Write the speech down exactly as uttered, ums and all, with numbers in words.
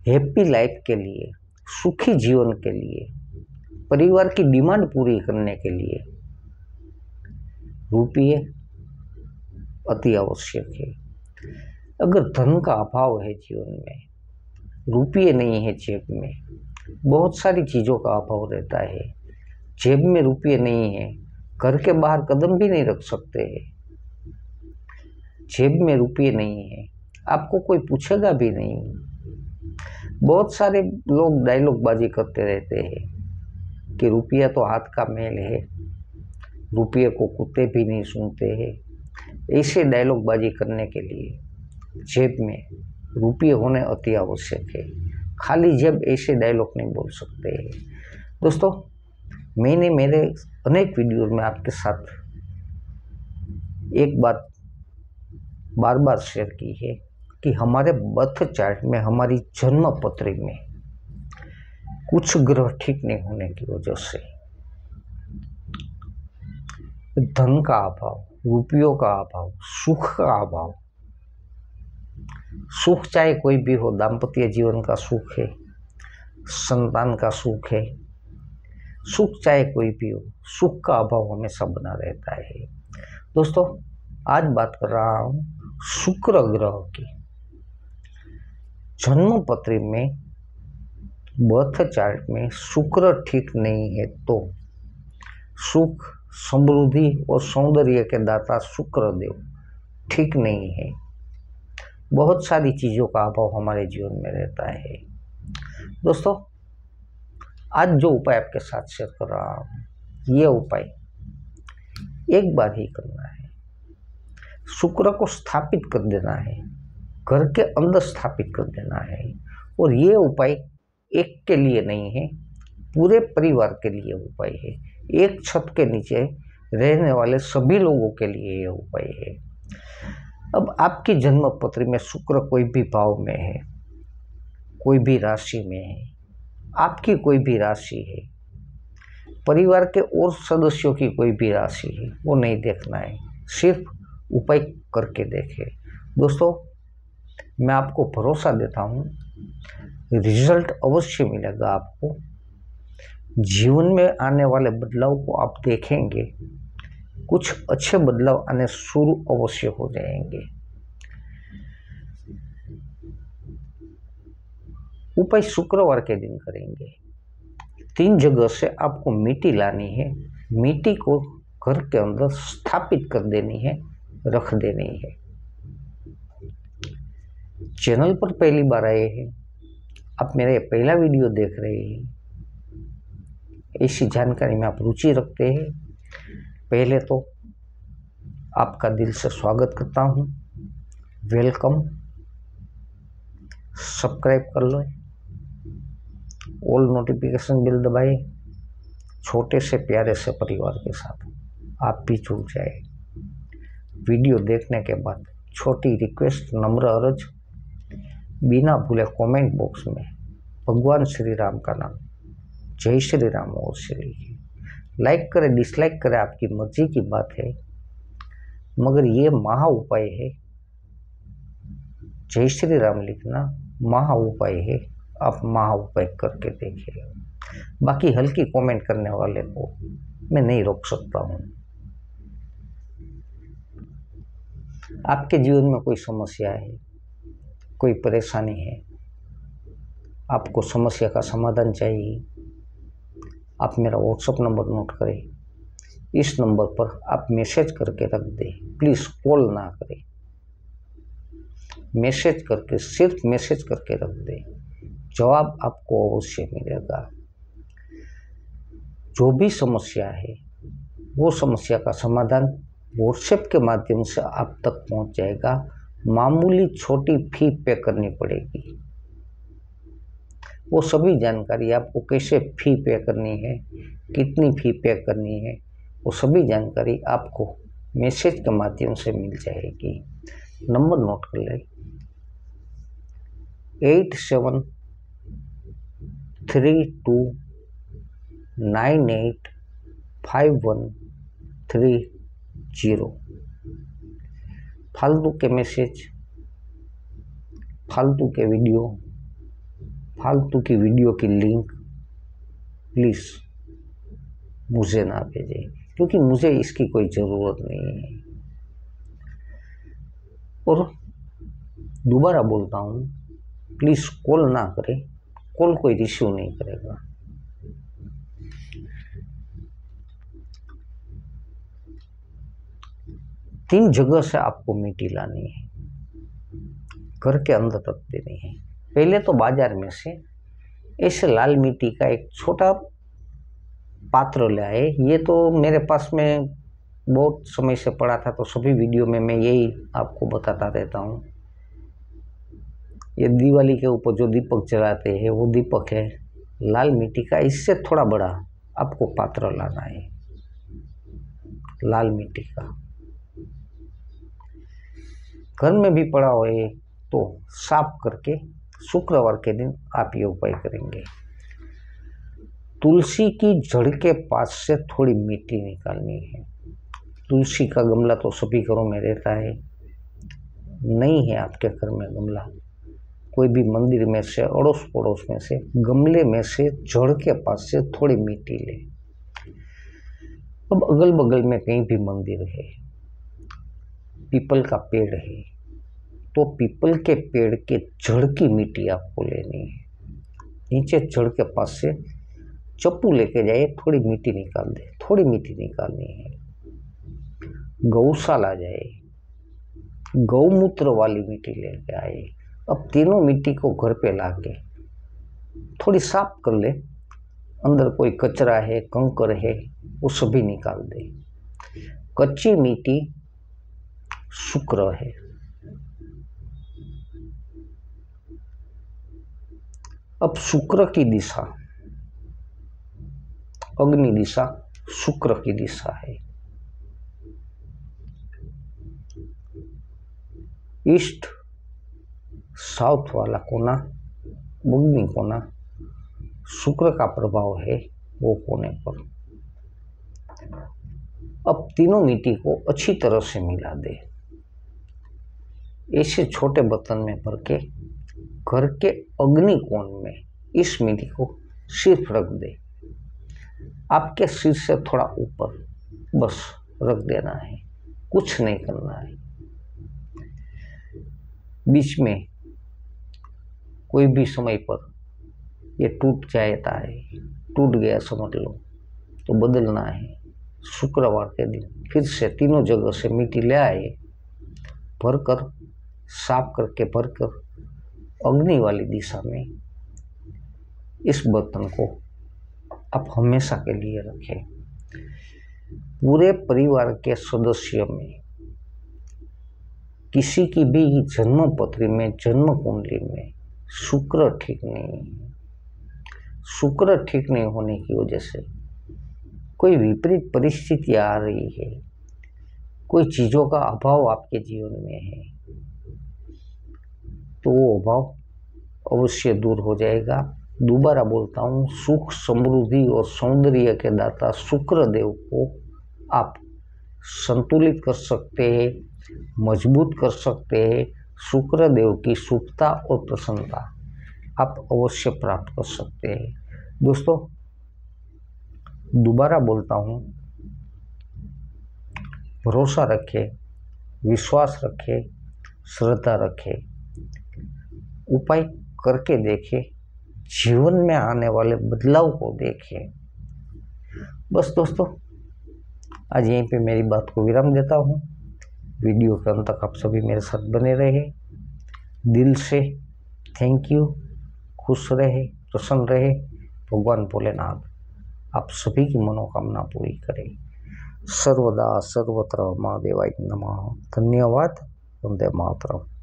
Happy life के लिए, सुखी जीवन के लिए, परिवार की डिमांड पूरी करने के लिए रुपये अति आवश्यक है। अगर धन का अभाव है जीवन में, रुपये नहीं है जेब में, बहुत सारी चीज़ों का अभाव रहता है, जेब में रुपये नहीं है, घर के बाहर कदम भी नहीं रख सकते हैं, जेब में रुपये नहीं है, आपको कोई पूछेगा भी नहीं। बहुत सारे लोग डायलॉग बाजी करते रहते हैं कि रुपया तो हाथ का मेल है, रुपये को कुत्ते भी नहीं सुनते हैं। ऐसे डायलॉग बाजी करने के लिए जेब में रुपये होने अति आवश्यक है। खाली जेब ऐसे डायलॉग नहीं बोल सकते हैं। दोस्तों, मैंने मेरे अनेक वीडियो में आपके साथ एक बात बार बार शेयर की है कि हमारे बर्थ चार्ट में, हमारी जन्म पत्री में कुछ ग्रह ठीक नहीं होने की वजह से धन का अभाव, रुपयों का अभाव, सुख का अभाव, सुख चाहे कोई भी हो, दाम्पत्य जीवन का सुख है, संतान का सुख है, सुख चाहे कोई भी हो, सुख का अभाव हमेशा बना रहता है। दोस्तों, आज बात कर रहा हूँ शुक्र ग्रह की। जन्म पत्री में, बर्थ चार्ट में शुक्र ठीक नहीं है तो सुख, समृद्धि और सौंदर्य के दाता शुक्र देव ठीक नहीं है। बहुत सारी चीज़ों का अभाव हमारे जीवन में रहता है। दोस्तों, आज जो उपाय आपके साथ शेयर कर रहा हूँ, ये उपाय एक बार ही करना है। शुक्र को स्थापित कर देना है, घर के अंदर स्थापित कर देना है। और ये उपाय एक के लिए नहीं है, पूरे परिवार के लिए उपाय है। एक छत के नीचे रहने वाले सभी लोगों के लिए यह उपाय है। अब आपकी जन्म पत्री में शुक्र कोई भी भाव में है, कोई भी राशि में है, आपकी कोई भी राशि है, परिवार के और सदस्यों की कोई भी राशि है, वो नहीं देखना है, सिर्फ उपाय करके देखें। दोस्तों, मैं आपको भरोसा देता हूँ, रिजल्ट अवश्य मिलेगा आपको। जीवन में आने वाले बदलाव को आप देखेंगे, कुछ अच्छे बदलाव आने शुरू अवश्य हो जाएंगे। उपाय शुक्रवार के दिन करेंगे। तीन जगह से आपको मिट्टी लानी है, मिट्टी को घर के अंदर स्थापित कर देनी है, रख देनी है। चैनल पर पहली बार आए हैं, आप मेरा पहला वीडियो देख रहे हैं, ऐसी जानकारी में आप रुचि रखते हैं, पहले तो आपका दिल से स्वागत करता हूं, वेलकम। सब्सक्राइब कर लो, ऑल नोटिफिकेशन बिल दबाए, छोटे से प्यारे से परिवार के साथ आप भी जुड़ जाए। वीडियो देखने के बाद छोटी रिक्वेस्ट, नम्र अर्ज, बिना भूले कमेंट बॉक्स में भगवान श्री राम का नाम, जय श्री राम अवश्य लिखिए। लाइक करें, डिसलाइक करें, आपकी मर्जी की बात है, मगर ये महा उपाय है। जय श्री राम लिखना महा उपाय है, आप महा उपाय करके देखिए। बाकी हल्की कमेंट करने वाले को मैं नहीं रोक सकता हूँ। आपके जीवन में कोई समस्या है, कोई परेशानी है, आपको समस्या का समाधान चाहिए, आप मेरा व्हाट्सएप नंबर नोट करें। इस नंबर पर आप मैसेज करके रख दें, प्लीज़ कॉल ना करें, मैसेज करके, सिर्फ मैसेज करके रख दें, जवाब आपको अवश्य मिलेगा। जो भी समस्या है, वो समस्या का समाधान व्हाट्सएप के माध्यम से आप तक पहुंच जाएगा। मामूली छोटी फी पे करनी पड़ेगी। वो सभी जानकारी, आपको कैसे फी पे करनी है, कितनी फी पे करनी है, वो सभी जानकारी आपको मैसेज के माध्यम से मिल जाएगी। नंबर नोट कर लें, eight seven three two nine eight five one three zero. फालतू के मैसेज, फालतू के वीडियो फालतू की वीडियो की लिंक प्लीज़ मुझे ना भेजें, क्योंकि मुझे इसकी कोई ज़रूरत नहीं है। और दोबारा बोलता हूँ, प्लीज़ कॉल ना करें, कॉल कोई रिसीव नहीं करेगा। तीन जगह से आपको मिट्टी लानी है, घर के अंदर रख देनी है। पहले तो बाजार में से ऐसे लाल मिट्टी का एक छोटा पात्र ले आए। ये तो मेरे पास में बहुत समय से पड़ा था, तो सभी वीडियो में मैं यही आपको बताता रहता हूँ। ये दिवाली के ऊपर जो दीपक जलाते हैं वो दीपक है लाल मिट्टी का। इससे थोड़ा बड़ा आपको पात्र लाना है लाल मिट्टी का। घर में भी पड़ा होए तो साफ करके शुक्रवार के दिन आप ये उपाय करेंगे। तुलसी की जड़ के पास से थोड़ी मिट्टी निकालनी है। तुलसी का गमला तो सभी घरों में रहता है, नहीं है आपके घर में गमला, कोई भी मंदिर में से अड़ोस पड़ोस में से गमले में से जड़ के पास से थोड़ी मिट्टी ले। अब अगल बगल में कहीं भी मंदिर है, पीपल का पेड़ है, तो पीपल के पेड़ के जड़ की मिट्टी आपको लेनी है। नीचे जड़ के पास से चप्पू लेके जाइए, थोड़ी मिट्टी निकाल दे, थोड़ी मिट्टी निकालनी है। गौशाला जाए, गौमूत्र वाली मिट्टी लेके आए। अब तीनों मिट्टी को घर पे लाके थोड़ी साफ कर ले, अंदर कोई कचरा है, कंकर है, वो सभी निकाल दे। कच्ची मिट्टी शुक्र है। अब शुक्र की दिशा, अग्नि दिशा शुक्र की दिशा है। ईस्ट साउथ वाला कोना, अग्नि कोना, शुक्र का प्रभाव है वो कोने पर। अब तीनों मिट्टी को अच्छी तरह से मिला दे। ऐसे छोटे बर्तन में भर के घर के अग्नि कोण में इस मिट्टी को सिर्फ रख दे। आपके सिर से थोड़ा ऊपर बस रख देना है, कुछ नहीं करना है। बीच में कोई भी समय पर ये टूट जाता है, टूट गया समझ लो, तो बदलना है। शुक्रवार के दिन फिर से तीनों जगह से मिट्टी ले आए, भरकर साफ करके भरकर अग्नि वाली दिशा में इस बर्तन को आप हमेशा के लिए रखें। पूरे परिवार के सदस्य में किसी की भी जन्म पत्री में, जन्म कुंडली में शुक्र ठीक नहीं है। शुक्र ठीक नहीं होने की वजह से कोई विपरीत परिस्थिति आ रही है, कोई चीज़ों का अभाव आपके जीवन में है, तो वो अभाव अवश्य दूर हो जाएगा। दोबारा बोलता हूँ, सुख, समृद्धि और सौंदर्य के दाता शुक्र देव को आप संतुलित कर सकते हैं, मजबूत कर सकते हैं। शुक्र देव की सुखता और प्रसन्नता आप अवश्य प्राप्त कर सकते हैं। दोस्तों, दोबारा बोलता हूँ, भरोसा रखें, विश्वास रखें, श्रद्धा रखें, उपाय करके देखें, जीवन में आने वाले बदलाव को देखें। बस दोस्तों, आज यहीं पे मेरी बात को विराम देता हूँ। वीडियो के अंत तक आप सभी मेरे साथ बने रहे। दिल से थैंक यू। खुश रहे, प्रसन्न रहे। भगवान भोलेनाथ आप सभी की मनोकामना पूरी करें। सर्वदा सर्वत्र महादेवाय नमः। धन्यवाद। वंदे मातरम।